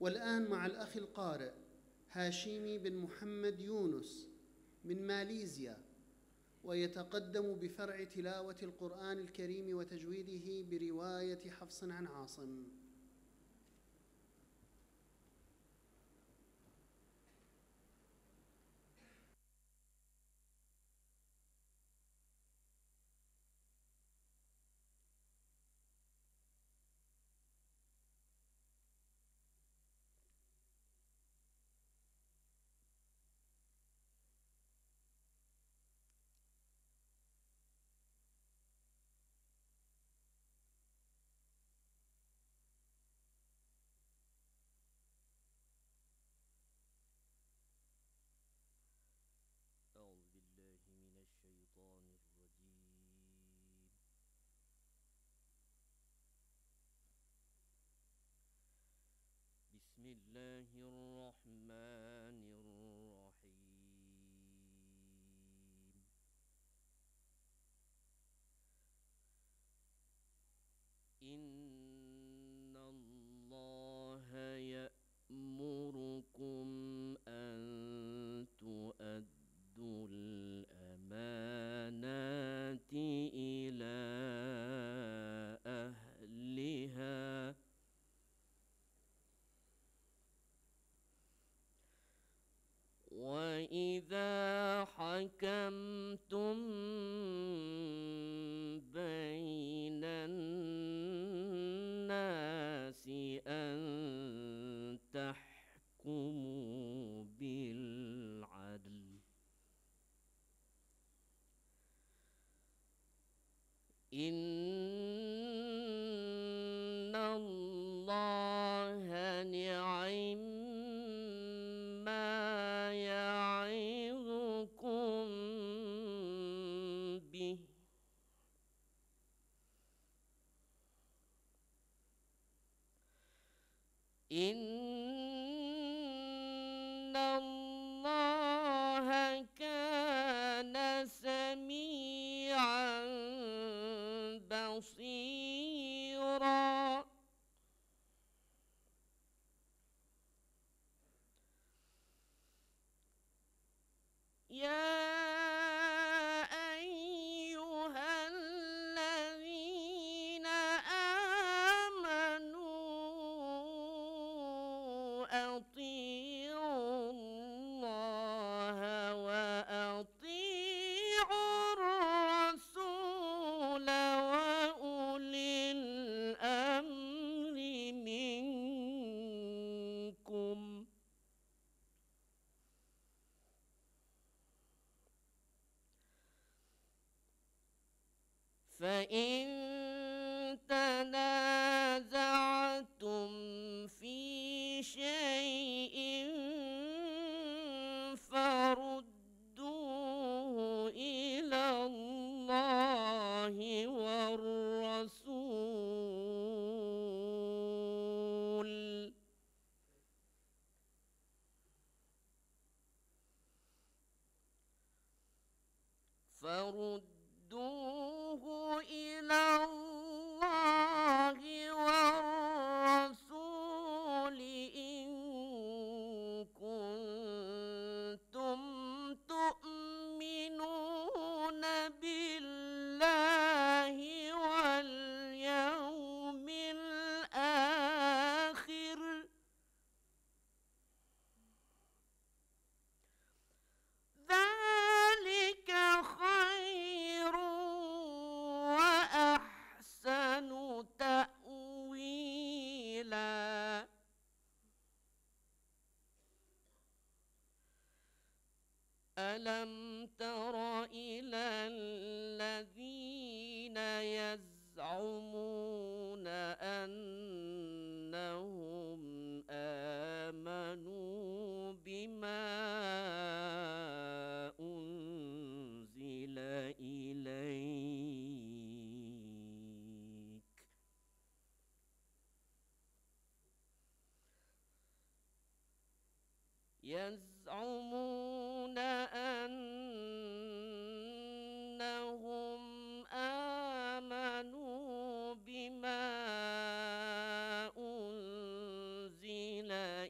والآن مع الأخ القارئ هاشمي بن محمد يونس من ماليزيا، ويتقدم بفرع تلاوة القرآن الكريم وتجويده برواية حفص عن عاصم. أعوذ بالله من الشيطان الرجيم. بسم الله الرحمن الرحيم. إن الله يأمركم أن تؤدوا الأمانات إلى أهلها وإذا حكمتم بين الناس أن تحكموا بالعدل. إن الله نعم ما يعظكم به إن الله كان سميعا بصيرا. يا أيها الذين آمنوا أطيعوا الله وأطيعوا الرسول وأولي الأمر منكم. فإن تنازعتم في شيء فردوه إلى الله والرسول إلى الله والرسول إن كنتم تؤمنون بالله واليوم الآخر ذلك خير وأحسن تأويلا. ألم تر إلى الذين يزعمون أنهم آمنوا بما أنزل إليك يزعمون أنهم آمنوا بما أنزل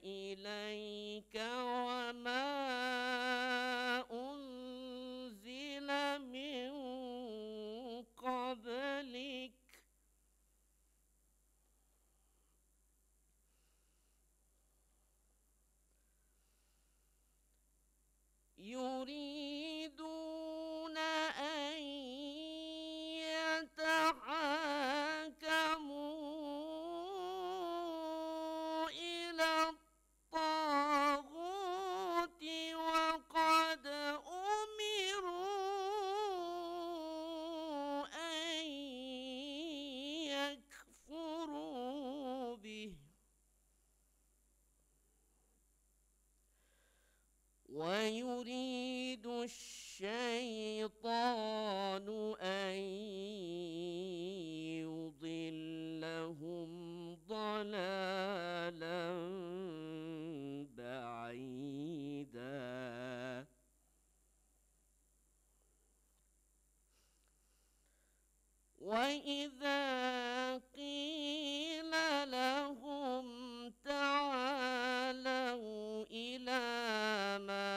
ويريد الشيطان أن يضلهم ضلالا بعيدا وإذا قيل لهم تعالوا إلى ما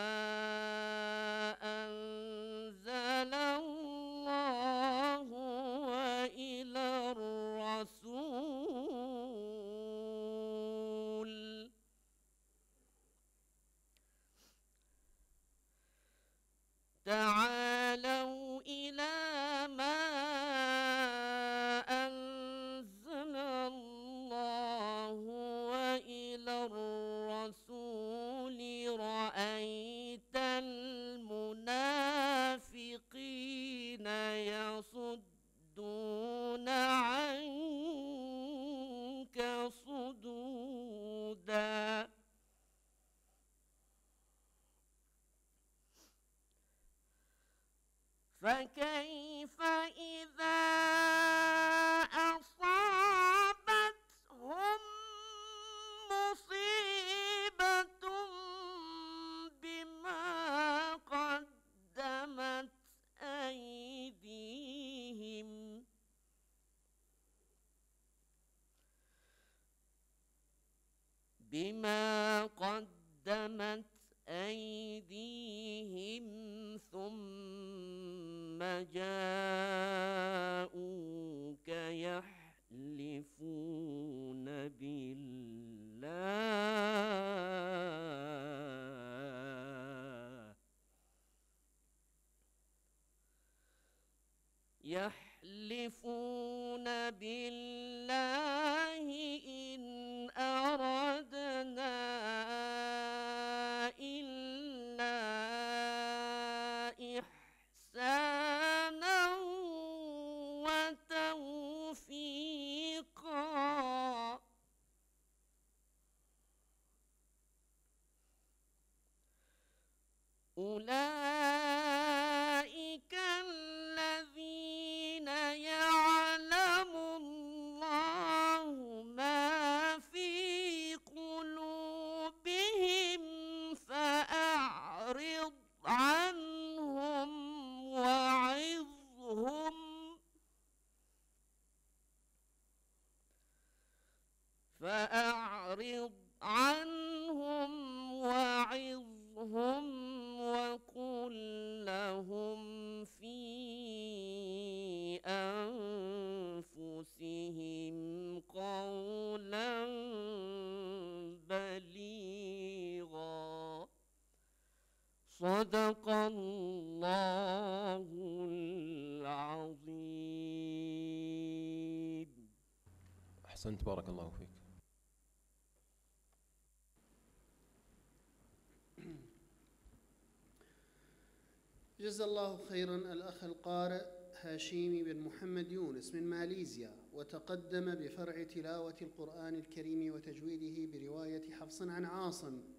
أنزل الله وإلى الرسول تعالوا إلى ما أنزل الله وإلى الرسول رأيت المنافقين يصدون عنك صدودا فكيف إذا أصابتهم مصيبة بما قدمت أيديهم ثم جاءوك يحلفون بالله إن أردنا إلا إحسانا وتوفيقا أولئك الذين يعلم الله ما في قلوبهم فأعرض عنهم وعظهم وقل لهم في أنفسهم قولا بليغا. صدق الله العظيم. أحسنت، بارك الله فيك. جزا الله خيرا الأخ القارئ هاشيمي بن محمد يونس من ماليزيا، وتقدم بفرع تلاوة القرآن الكريم وتجويده برواية حفص عن عاصم